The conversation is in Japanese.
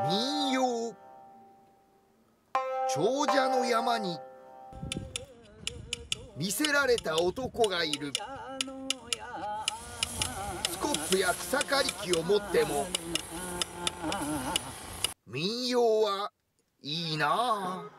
民謡。長者の山に魅せられた男がいる。スコップや草刈り機を持っても民謡はいいなあ。